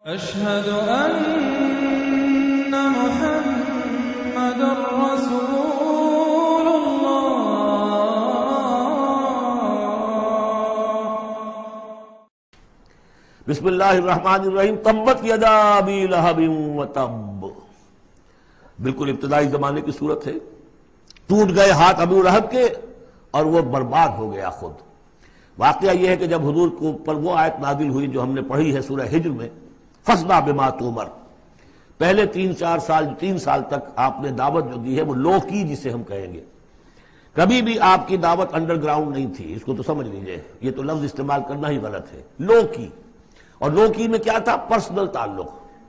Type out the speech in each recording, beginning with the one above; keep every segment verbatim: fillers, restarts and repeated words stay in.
أشهد أن محمد رسول الله. بسم اللہ الرحمن الرحیم. تبت یدا ابی لہب وتب، بالکل ابتدائی زمانے کی صورت ہے. ٹوٹ گئے ہاتھ ابو لہب کے اور وہ برباد ہو گیا خود. واقعہ یہ ہے کہ جب حضور کو پر وہ آیت نازل ہوئی جو ہم نے پڑھی ہے سورہ ہجر میں، فاصدع بما تؤمر، پہلے تین چار سال تین سال تک آپ نے دعوت جو دی ہے وہ لو کی، جسے ہم کہیں گے. کبھی بھی آپ کی دعوت انڈر گراؤنڈ نہیں تھی، اس کو تو سمجھ لیجئے. یہ تو لفظ استعمال کرنا ہی غلط ہے. لو کی، اور لو کی میں کیا تھا؟ پرسنل تعلق،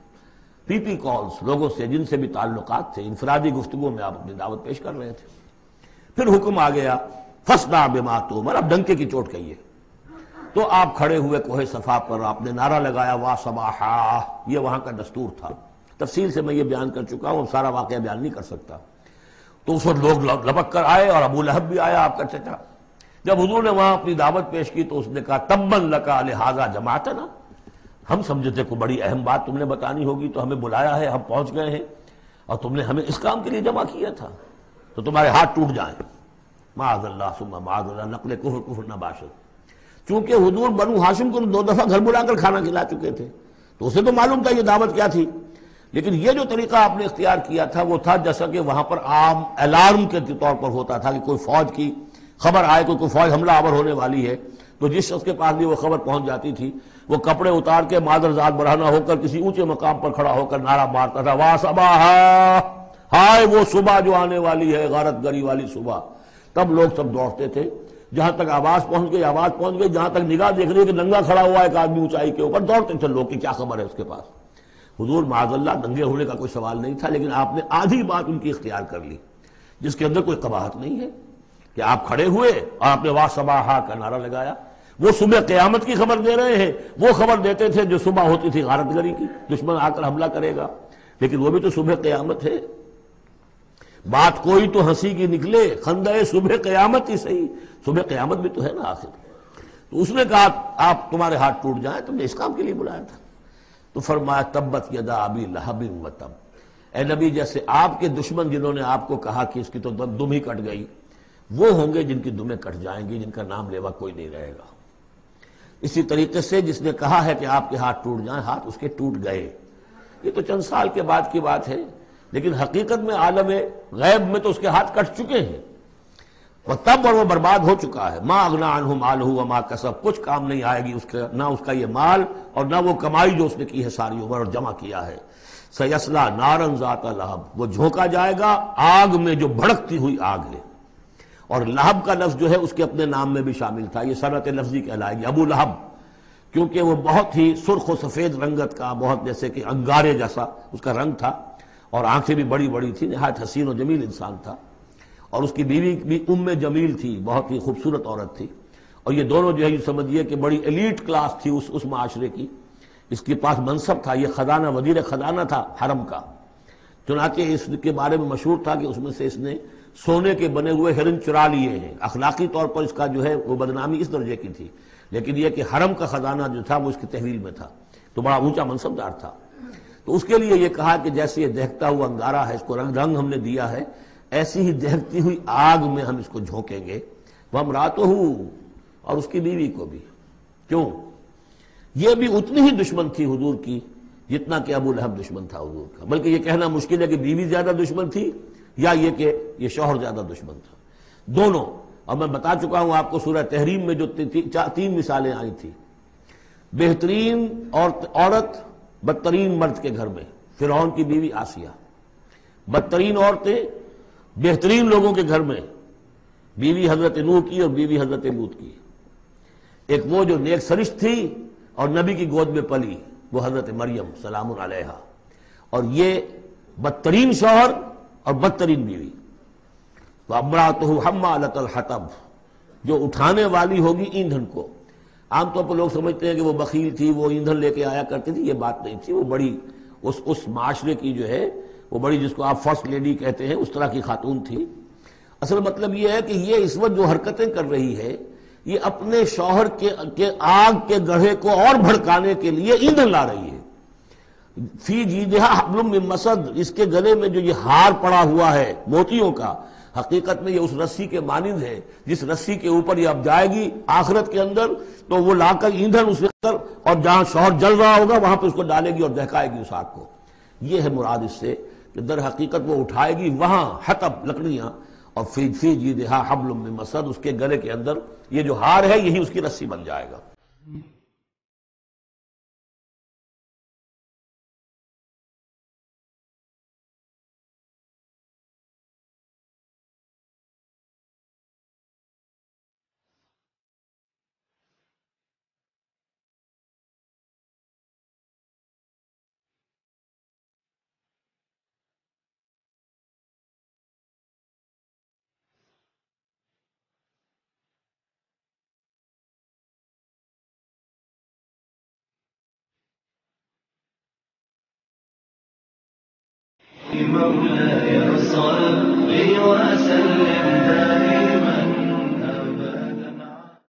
پی پی کالز، لوگوں سے جن سے بھی تعلقات تھے، انفرادی گفتگو میں آپ اپنی دعوت پیش کر رہے تھے. پھر حکم آ گیا فاصدع بما تؤمر، اب ڈنکے کی چوٹ کہیے. تو آپ کھڑے ہوئے کوہ صفا پر، آپ نے نعرہ لگایا وا صباحا. یہ وہاں کا دستور تھا. تفصیل سے میں یہ بیان کر چکا ہوں، سارا واقعہ بیان نہیں کر سکتا. تو اس وقت لوگ لپک کر آئے اور ابو لہب بھی آیا، آپ کا چچا. جب حضور نے وہاں اپنی دعوت پیش کی تو اس نے کہا تبا لک لہذا جمعتنا، ہم سمجھتے کوئی بڑی اہم بات تم نے بتانی ہوگی تو ہمیں بلایا ہے، ہم پہنچ گئے ہیں اور تم نے ہمیں اس کام کے لیے جمع کیا تھا، تو تمہارے ہاتھ ٹوٹ جائیں. معاذ اللہ ثم معاذ اللہ، نقل کفر کفر نہ باشد. چونکہ حضور بنو ہاشم کو دو دفعہ گھر بلا کر کھانا کھلا چکے تھے، تو اسے تو معلوم تھا یہ دعوت کیا تھی. لیکن یہ جو طریقہ آپ نے اختیار کیا تھا وہ تھا جیسا کہ وہاں پر عام الارم کے طور پر ہوتا تھا کہ کوئی فوج کی خبر آئے، کوئی کوئی فوج حملہ آور ہونے والی ہے، تو جس شخص کے پاس بھی وہ خبر پہنچ جاتی تھی وہ کپڑے اتار کے مادر ذات برہنہ ہو کر کسی اونچے مقام پر کھڑا ہو کر نعرہ مارتا تھا وا صباحا، ہائے وہ صبح جو آنے والی ہے، غارت گری والی صبح. تب لوگ سب دوڑتے تھے، جہاں تک آواز پہنچ گئی آواز پہنچ گئی، جہاں تک نگاہ دیکھ رہی ہے کہ ننگا کھڑا ہوا ہے ایک آدمی اونچائی کے اوپر، دوڑتے تھے لوگ کہ کیا خبر ہے اس کے پاس. حضور معاذ اللہ ننگے ہونے کا کوئی سوال نہیں تھا، لیکن آپ نے آدھی بات ان کی اختیار کر لی جس کے اندر کوئی قباحت نہیں ہے، کہ آپ کھڑے ہوئے اور آپ نے وا صباحا کا نعرہ لگایا. وہ صبح قیامت کی خبر دے رہے ہیں، وہ خبر دیتے تھے جو صبح ہوتی تھی غارت گری کی، دشمن آ کر حملہ کرے گا، لیکن وہ بھی تو صبح قیامت ہے. بات کوئی تو ہنسی کی نکلے، خندہ صبح قیامت ہی صحیح، صبح قیامت بھی تو ہے نا آخر. تو اس نے کہا آپ تمہارے ہاتھ ٹوٹ جائیں، تم نے اس کام کے لیے بلایا تھا. تو فرمایا تبت یدا ابی لہب وتب، اے نبی جیسے آپ کے دشمن جنہوں نے آپ کو کہا کہ اس کی تو دم ہی کٹ گئی، وہ ہوں گے جن کی دمیں کٹ جائیں گی، جن کا نام لیوا کوئی نہیں رہے گا. اسی طریقے سے جس نے کہا ہے کہ آپ کے ہاتھ ٹوٹ جائیں، ہاتھ اس کے ٹوٹ گئے. یہ تو چند سال کے بعد کی بات ہے، لیکن حقیقت میں عالم غیب میں تو اس کے ہاتھ کٹ چکے ہیں. وہ تب اور وہ برباد ہو چکا ہے. ما اغنی عنہ مالہ وما کسب، کچھ کام نہیں آئے گی اس کا، نہ اس کا یہ مال اور نہ وہ کمائی جو اس نے کی ہے ساری عمر اور جمع کیا ہے. سیصلی نارا ذات لہب، وہ جھونکا جائے گا آگ میں جو بھڑکتی ہوئی آگ ہے. اور لہب کا لفظ جو ہے اس کے اپنے نام میں بھی شامل تھا، یہ صنعت لفظی کہلائے گی ابو لہب، کیونکہ وہ بہت ہی سرخ و سفید رنگت کا، بہت جیسے کہ انگارے جیسا اس کا رنگ تھا، اور آنکھیں بھی بڑی بڑی تھی، نہایت حسین و جمیل انسان تھا. اور اس کی بیوی بھی ام جمیل تھی، بہت ہی خوبصورت عورت تھی. اور یہ دونوں جو ہے یہ سمجھیے کہ بڑی ایلیٹ کلاس تھی اس اس معاشرے کی. اس کے پاس منصب تھا، یہ خزانہ وزیر خزانہ تھا حرم کا. چنانچہ اس کے بارے میں مشہور تھا کہ اس میں سے اس نے سونے کے بنے ہوئے ہرن چرا لیے ہیں. اخلاقی طور پر اس کا جو ہے وہ بدنامی اس درجے کی تھی، لیکن یہ کہ حرم کا خزانہ جو تھا وہ اس کی تحویل میں تھا، تو بڑا اونچا منصب دار تھا. تو اس کے لیے یہ کہا کہ جیسے یہ دہکتا ہوا انگارہ ہے، اس کو رنگ رنگ ہم نے دیا ہے، ایسی ہی دہکتی ہوئی آگ میں ہم اس کو جھونکیں گے. وامرأتہ، اور اس کی بیوی کو بھی. کیوں؟ یہ بھی اتنی ہی دشمن تھی حضور کی جتنا کہ ابو لہب دشمن تھا حضور کا. بلکہ یہ کہنا مشکل ہے کہ بیوی زیادہ دشمن تھی یا یہ کہ یہ شوہر زیادہ دشمن تھا، دونوں. اور میں بتا چکا ہوں آپ کو سورہ تحریم میں جو تین مثالیں آئی تھی. بہترین عورت بدترین مرد کے گھر میں، فرعون کی بیوی آسیہ. بدترین عورتیں بہترین لوگوں کے گھر میں، بیوی حضرت نوح کی اور بیوی حضرت لوط کی. ایک وہ جو نیک سرشت تھی اور نبی کی گود میں پلی، وہ حضرت مریم سلام علیہا. اور یہ بدترین شوہر اور بدترین بیوی. وامرأتہ حمالۃ الحطب، جو اٹھانے والی ہوگی ایندھن کو. عام طور پر لوگ سمجھتے ہیں کہ وہ بخیل تھی، وہ ایندھن لے کے آیا کرتی تھی. یہ بات نہیں تھی. وہ بڑی اس اس معاشرے کی جو ہے وہ بڑی، جس کو آپ فرسٹ لیڈی کہتے ہیں، اس طرح کی خاتون تھی. اصل مطلب یہ ہے کہ یہ اس وقت جو حرکتیں کر رہی ہے یہ اپنے شوہر کے, کے آگ کے گڑھے کو اور بھڑکانے کے لیے ایندھن لا رہی ہے. فی جیدہا حبل من مسد، اس کے گلے میں جو یہ ہار پڑا ہوا ہے موتیوں کا، حقیقت میں یہ اس رسی کے مانند ہے جس رسی کے اوپر یہ اب جائے گی آخرت کے اندر، تو وہ لا کر ایندھن اس پر، اور جہاں شوہر جل رہا ہوگا وہاں پہ اس کو ڈالے گی اور دہکائے گی اس آگ کو۔ یہ ہے مراد اس سے کہ در حقیقت وہ اٹھائے گی وہاں حطب لکڑیاں، اور فی فی جیدہا حبل من مسد، اس کے گلے کے اندر یہ جو ہار ہے یہی اس کی رسی بن جائے گا۔ مولاي صل